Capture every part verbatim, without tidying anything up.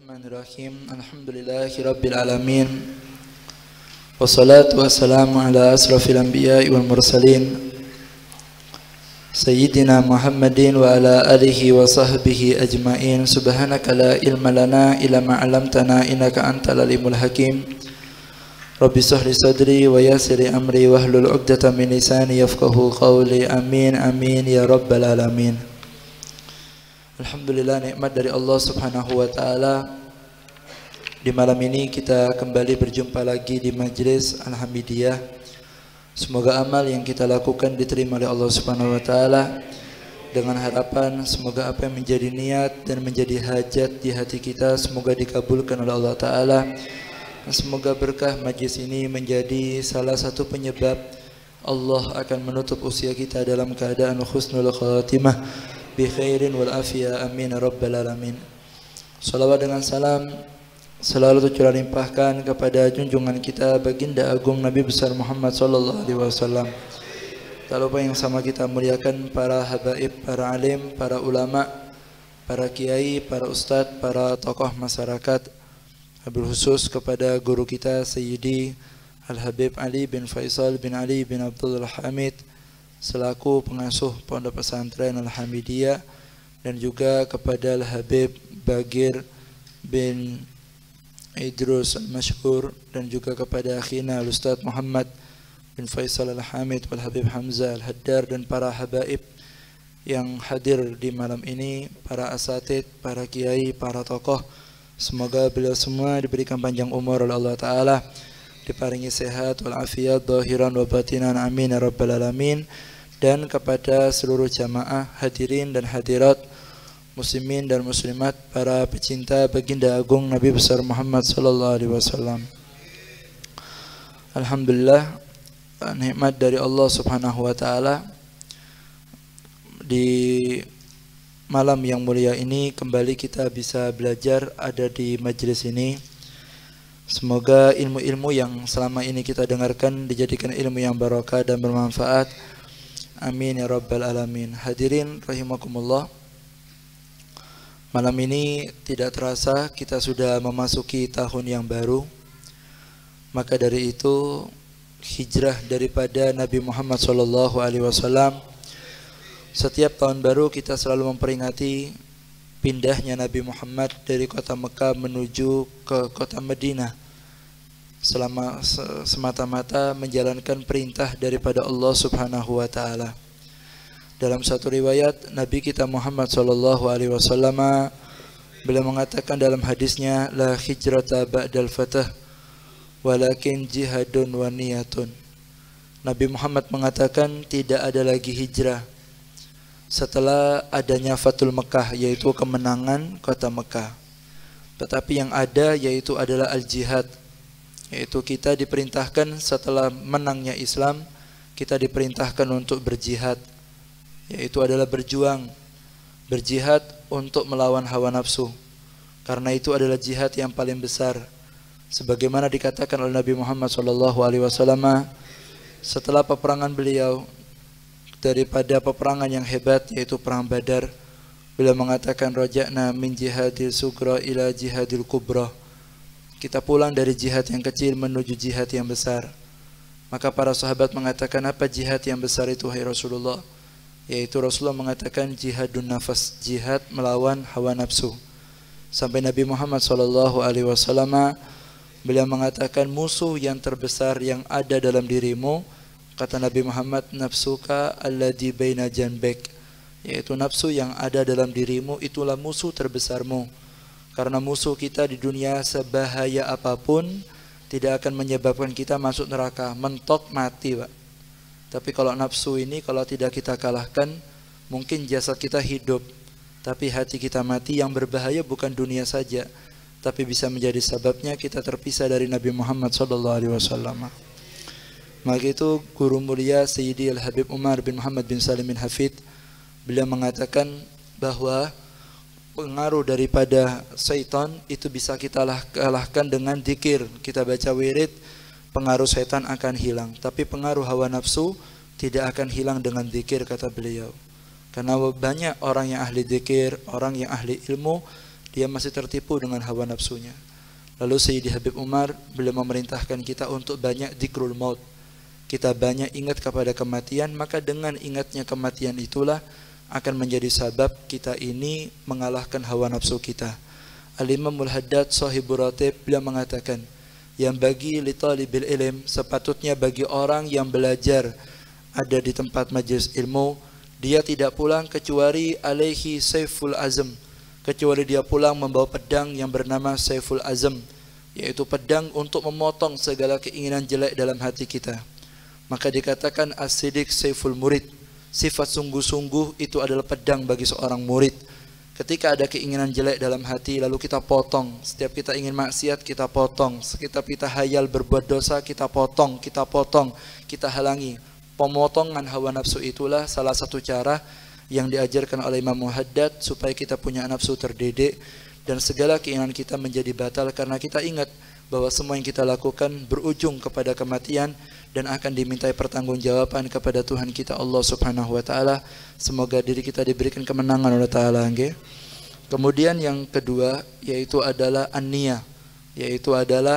Bismillahirrahmanirrahim. Alhamdulillahirabbil alamin. Wassalatu wassalamu ala asrafil anbiya'i wal mursalin Sayyidina Muhammadin wa ala alihi wa sahbihi ajma'in. Subhanaka la ilma lana illa ma 'allamtana innaka antal alimul hakim. Rabbi shrah li sadri wa yassir li amri wahlul 'uqdatam min lisani yafqahu qawli. Amin amin ya rabbal alamin. Alhamdulillah, nikmat dari Allah Subhanahu wa taala. Di malam ini kita kembali berjumpa lagi di Majlis Al-Hamidiyah. Semoga amal yang kita lakukan diterima oleh Allah Subhanahu wa taala, dengan harapan semoga apa yang menjadi niat dan menjadi hajat di hati kita semoga dikabulkan oleh Allah taala. Semoga berkah majlis ini menjadi salah satu penyebab Allah akan menutup usia kita dalam keadaan husnul khatimah bi khairin wal afiyah. Amin rabbal alamin. Salawat dengan salam selalu tercurah limpahkan kepada junjungan kita baginda agung Nabi besar Muhammad sallallahu alaihi wasallam. Tak lupa yang sama kita muliakan para habaib, para alim, para ulama, para kiai, para ustadz, para tokoh masyarakat. Wabil khusus kepada guru kita Sayyidi Al-Habib Ali bin Faisal bin Ali bin Abdul Hamid selaku pengasuh Pondok Pesantren Al-Hamidiyah, dan juga kepada Al-Habib Bagir bin Idrus Al-Mashhur, dan juga kepada akhina Al-Ustadz Muhammad bin Faisal Al-Hamid wal Habib Hamzah Al-Haddar, dan para habaib yang hadir di malam ini, para asatid, para kiai, para tokoh. Semoga beliau semua diberikan panjang umur oleh Allah Ta'ala, diparingi sehat walafiat zahiran wa batinan, amin ya rabbal alamin. Dan kepada seluruh jamaah hadirin dan hadirat, muslimin dan muslimat, para pecinta baginda agung Nabi besar Muhammad sallallahu alaihi wasallam. Alhamdulillah, nikmat dari Allah Subhanahu wa taala. Di malam yang mulia ini kembali kita bisa belajar ada di majelis ini. Semoga ilmu-ilmu yang selama ini kita dengarkan dijadikan ilmu yang barakah dan bermanfaat. Amin ya rabbal alamin. Hadirin rahimakumullah, malam ini tidak terasa kita sudah memasuki tahun yang baru. Maka dari itu hijrah daripada Nabi Muhammad sallallahu alaihi wasallam, setiap tahun baru kita selalu memperingati pindahnya Nabi Muhammad dari kota Mekah menuju ke kota Madinah, selama semata-mata menjalankan perintah daripada Allah Subhanahu wa taala. Dalam satu riwayat Nabi kita Muhammad sallallahu alaihi wasallam beliau mengatakan dalam hadisnya, la hijrata ba'dal fatah walakin jihadun wa niyatun. Nabi Muhammad mengatakan tidak ada lagi hijrah setelah adanya Fathul Mekah, yaitu kemenangan kota Mekah. Tetapi yang ada yaitu adalah al-jihad, yaitu kita diperintahkan setelah menangnya Islam, kita diperintahkan untuk berjihad, yaitu adalah berjuang, berjihad untuk melawan hawa nafsu. Karena itu adalah jihad yang paling besar, sebagaimana dikatakan oleh Nabi Muhammad sallallahu alaihi wasallam setelah peperangan beliau, daripada peperangan yang hebat yaitu perang Badar, beliau mengatakan raja'na min jihadil sugra ila jihadil kubra. Kita pulang dari jihad yang kecil menuju jihad yang besar. Maka para sahabat mengatakan, apa jihad yang besar itu hai Rasulullah? Yaitu Rasulullah mengatakan jihadun nafas, jihad melawan hawa nafsu. Sampai Nabi Muhammad sallallahu alaihi wasallam beliau mengatakan, musuh yang terbesar yang ada dalam dirimu, kata Nabi Muhammad, nafsuka alladhi baina janbek, yaitu nafsu yang ada dalam dirimu itulah musuh terbesarmu. Karena musuh kita di dunia sebahaya apapun tidak akan menyebabkan kita masuk neraka, mentok mati, Pak. Tapi kalau nafsu ini kalau tidak kita kalahkan, mungkin jasad kita hidup tapi hati kita mati. Yang berbahaya bukan dunia saja, tapi bisa menjadi sebabnya kita terpisah dari Nabi Muhammad sallallahu alaihi wasallam. Maka itu guru mulia Sayyidi Al-Habib Umar bin Muhammad bin Salim bin Hafid, beliau mengatakan bahwa pengaruh daripada syaitan itu bisa kita kalahkan dengan zikir. Kita baca wirid, pengaruh syaitan akan hilang. Tapi pengaruh hawa nafsu tidak akan hilang dengan zikir, kata beliau. Karena banyak orang yang ahli zikir, orang yang ahli ilmu, dia masih tertipu dengan hawa nafsunya. Lalu Sayyidi Habib Umar beliau memerintahkan kita untuk banyak dzikrul maut. Kita banyak ingat kepada kematian, maka dengan ingatnya kematian itulah akan menjadi sebab kita ini mengalahkan hawa nafsu kita. Al-Imamul Haddad Shahibur Ratib beliau mengatakan, yang bagi li talibil ilm, sepatutnya bagi orang yang belajar ada di tempat majelis ilmu, dia tidak pulang kecuali alaihi saiful azm, kecuali dia pulang membawa pedang yang bernama saiful azm, yaitu pedang untuk memotong segala keinginan jelek dalam hati kita. Maka dikatakan as-sidiq saiful murid, sifat sungguh-sungguh itu adalah pedang bagi seorang murid. Ketika ada keinginan jelek dalam hati, lalu kita potong. Setiap kita ingin maksiat, kita potong. Setiap kita hayal berbuat dosa, kita potong, kita potong, kita halangi. Pemotongan hawa nafsu itulah salah satu cara yang diajarkan oleh Imam Haddad supaya kita punya nafsu terdidik dan segala keinginan kita menjadi batal, karena kita ingat bahwa semua yang kita lakukan berujung kepada kematian dan akan dimintai pertanggungjawaban kepada Tuhan kita Allah Subhanahu wa taala. Semoga diri kita diberikan kemenangan oleh taala, nggih. Kemudian yang kedua yaitu adalah an-niyah, yaitu adalah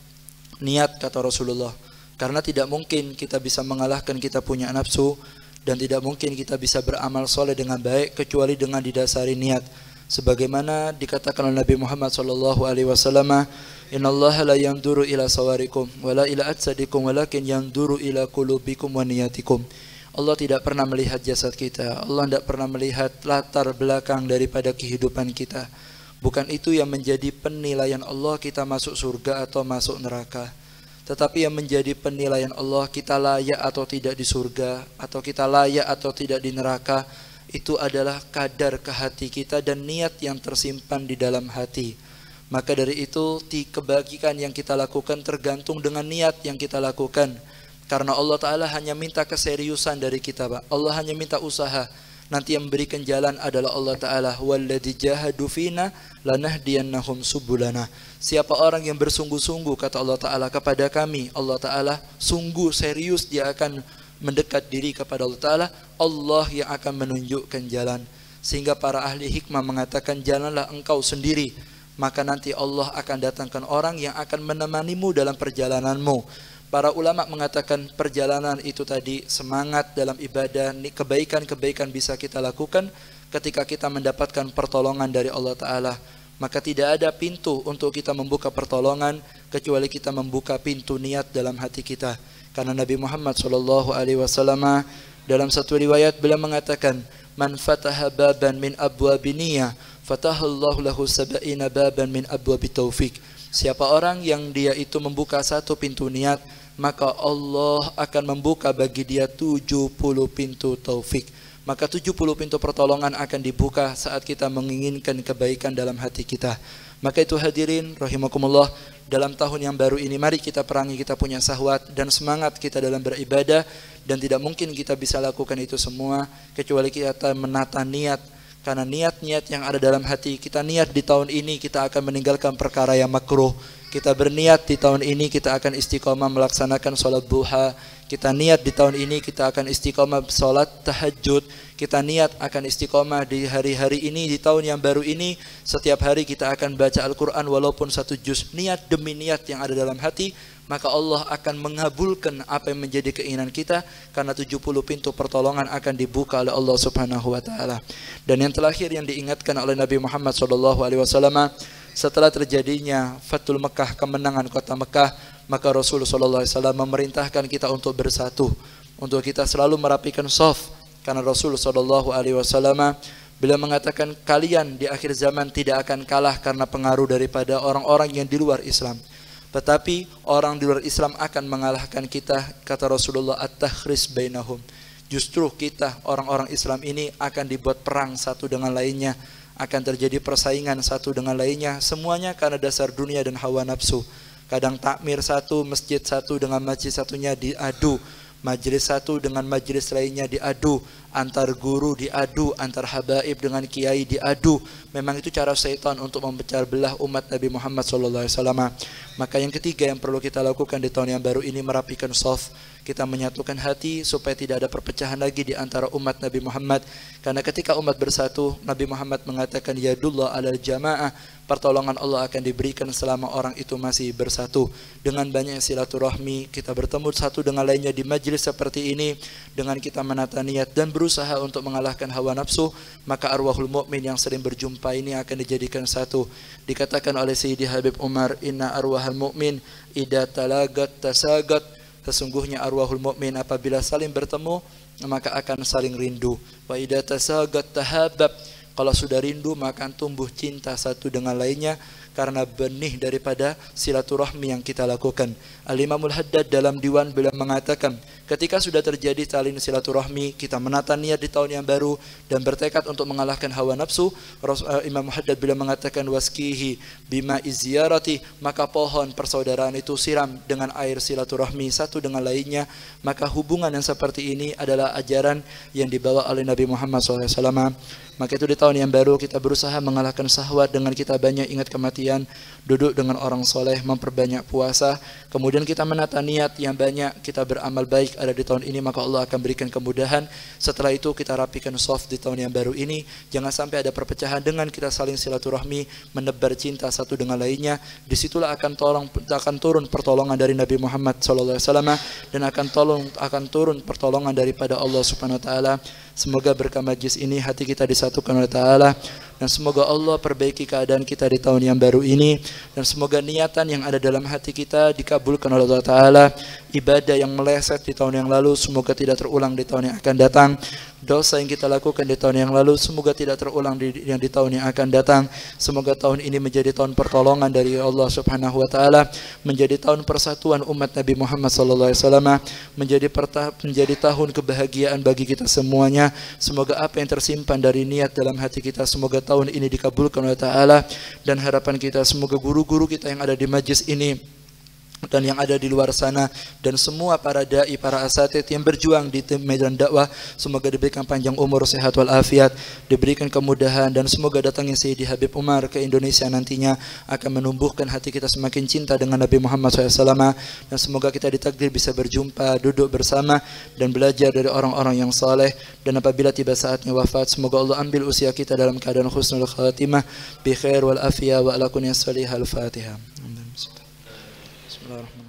niat kata Rasulullah. Karena tidak mungkin kita bisa mengalahkan kita punya nafsu dan tidak mungkin kita bisa beramal soleh dengan baik kecuali dengan didasari niat. Sebagaimana dikatakan oleh Nabi Muhammad sallallahu alaihi wasallam, "Innallaha la yanzuru ila sawarikum wala ila ajsadikum walakin yanzuru ila qulubikum wa niyatikum." Allah tidak pernah melihat jasad kita. Allah tidak pernah melihat latar belakang daripada kehidupan kita. Bukan itu yang menjadi penilaian Allah kita masuk surga atau masuk neraka. Tetapi yang menjadi penilaian Allah kita layak atau tidak di surga, atau kita layak atau tidak di neraka, itu adalah kadar ke hati kita dan niat yang tersimpan di dalam hati. Maka dari itu kebajikan yang kita lakukan tergantung dengan niat yang kita lakukan. Karena Allah Ta'ala hanya minta keseriusan dari kita, Pak. Allah hanya minta usaha. Nanti yang memberikan jalan adalah Allah Ta'ala. Walladzi jahadu fina lanahdiyannahum subulana. Siapa orang yang bersungguh-sungguh kata Allah Ta'ala kepada kami, Allah Ta'ala sungguh serius dia akan mendekat diri kepada Allah Ta'ala, Allah yang akan menunjukkan jalan. Sehingga para ahli hikmah mengatakan, jalanlah engkau sendiri, maka nanti Allah akan datangkan orang yang akan menemanimu dalam perjalananmu. Para ulama mengatakan perjalanan itu tadi semangat dalam ibadah, kebaikan-kebaikan bisa kita lakukan ketika kita mendapatkan pertolongan dari Allah Ta'ala. Maka tidak ada pintu untuk kita membuka pertolongan kecuali kita membuka pintu niat dalam hati kita. Karena Nabi Muhammad sallallahu alaihi wasallam dalam satu riwayat beliau mengatakan, "Man fataha baban min abwabin niyah, fatahallahu lahu sab'ina baban min abwabit taufik." Siapa orang yang dia itu membuka satu pintu niat, maka Allah akan membuka bagi dia tujuh puluh pintu taufik. Maka tujuh puluh pintu pertolongan akan dibuka saat kita menginginkan kebaikan dalam hati kita. Maka itu hadirin rahimakumullah, dalam tahun yang baru ini mari kita perangi kita punya syahwat dan semangat kita dalam beribadah, dan tidak mungkin kita bisa lakukan itu semua kecuali kita menata niat. Karena niat-niat yang ada dalam hati kita, niat di tahun ini kita akan meninggalkan perkara yang makruh. Kita berniat di tahun ini kita akan istiqomah melaksanakan sholat duha. Kita niat di tahun ini kita akan istiqomah sholat tahajud. Kita niat akan istiqomah di hari-hari ini, di tahun yang baru ini, setiap hari kita akan baca Al-Quran walaupun satu juz. Niat demi niat yang ada dalam hati, maka Allah akan mengabulkan apa yang menjadi keinginan kita, karena tujuh puluh pintu pertolongan akan dibuka oleh Allah Subhanahu wa taala. Dan yang terakhir yang diingatkan oleh Nabi Muhammad sallallahu alaihi wasallam, setelah terjadinya Fathul Mekah, kemenangan kota Mekah, maka Rasulullah sallallahu alaihi wasallam memerintahkan kita untuk bersatu, untuk kita selalu merapikan shaf. Karena Rasulullah sallallahu alaihi wasallam beliau mengatakan, kalian di akhir zaman tidak akan kalah karena pengaruh daripada orang-orang yang di luar Islam. Tetapi orang di luar Islam akan mengalahkan kita, kata Rasulullah, at-takhris bainahum. Justru kita orang-orang Islam ini akan dibuat perang satu dengan lainnya, akan terjadi persaingan satu dengan lainnya, semuanya karena dasar dunia dan hawa nafsu. Kadang takmir satu, masjid satu dengan masjid satunya diadu, majelis satu dengan majelis lainnya diadu, antar guru diadu, antar habaib dengan kiai diadu. Memang itu cara syaitan untuk memecah belah umat Nabi Muhammad sallallahu alaihi wasallam. Maka yang ketiga yang perlu kita lakukan di tahun yang baru ini, merapikan shaf. kita menyatukan hati supaya tidak ada perpecahan lagi di antara umat Nabi Muhammad. Karena ketika umat bersatu, Nabi Muhammad mengatakan yadullah alal jamaah, pertolongan Allah akan diberikan selama orang itu masih bersatu. Dengan banyak silaturahmi, kita bertemu satu dengan lainnya di majlis seperti ini, dengan kita menata niat dan berusaha untuk mengalahkan hawa nafsu, maka arwahul mukmin yang sering berjumpa ini akan dijadikan satu. Dikatakan oleh Sayyidi Habib Umar, inna arwahal mukmin idza talagat tasagat, sesungguhnya arwahul mukmin apabila saling bertemu maka akan saling rindu. Wa idza tasagat tahabbab, kalau sudah rindu maka akan tumbuh cinta satu dengan lainnya karena benih daripada silaturahmi yang kita lakukan. Al-Imamul Haddad dalam diwan beliau mengatakan, ketika sudah terjadi saling silaturahmi, kita menata niat di tahun yang baru dan bertekad untuk mengalahkan hawa nafsu, Imam Haddad beliau mengatakan waskihi bima iziyarati, maka pohon persaudaraan itu siram dengan air silaturahmi satu dengan lainnya. Maka hubungan yang seperti ini adalah ajaran yang dibawa oleh Nabi Muhammad shallallahu alaihi wasallam. Maka itu di tahun yang baru kita berusaha mengalahkan syahwat dengan kita banyak ingat kematian, duduk dengan orang soleh, memperbanyak puasa, kemudian kita menata niat yang banyak, kita beramal baik ada di tahun ini, maka Allah akan berikan kemudahan. Setelah itu kita rapikan soft di tahun yang baru ini, jangan sampai ada perpecahan dengan kita saling silaturahmi, menebar cinta satu dengan lainnya. Disitulah akan tolong akan turun pertolongan dari Nabi Muhammad shallallahu alaihi wasallam dan akan tolong akan turun pertolongan daripada Allah Subhanahu wa taala. Semoga berkah majlis ini hati kita disatukan oleh Ta'ala, dan semoga Allah perbaiki keadaan kita di tahun yang baru ini, dan semoga niatan yang ada dalam hati kita dikabulkan oleh Allah Ta'ala. Ibadah yang meleset di tahun yang lalu semoga tidak terulang di tahun yang akan datang. Dosa yang kita lakukan di tahun yang lalu semoga tidak terulang di, yang di tahun yang akan datang. Semoga tahun ini menjadi tahun pertolongan dari Allah Subhanahu wa taala, menjadi tahun persatuan umat Nabi Muhammad sallallahu alaihi wasallam, menjadi perta, menjadi tahun kebahagiaan bagi kita semuanya. Semoga apa yang tersimpan dari niat dalam hati kita semoga tahun ini dikabulkan oleh Ta'ala, dan harapan kita semoga guru-guru kita yang ada di majlis ini dan yang ada di luar sana dan semua para dai, para asatid yang berjuang di medan dakwah semoga diberikan panjang umur, sehat walafiat, diberikan kemudahan, dan semoga datangnya Sayyidi Habib Umar ke Indonesia nantinya akan menumbuhkan hati kita semakin cinta dengan Nabi Muhammad shallallahu alaihi wasallam, dan semoga kita ditakdir bisa berjumpa, duduk bersama dan belajar dari orang-orang yang saleh. Dan apabila tiba saatnya wafat, semoga Allah ambil usia kita dalam keadaan husnul khatimah bi khair wal afiyah wa ala kulli salihal fatihah. Bismillahirrahmanirrahim.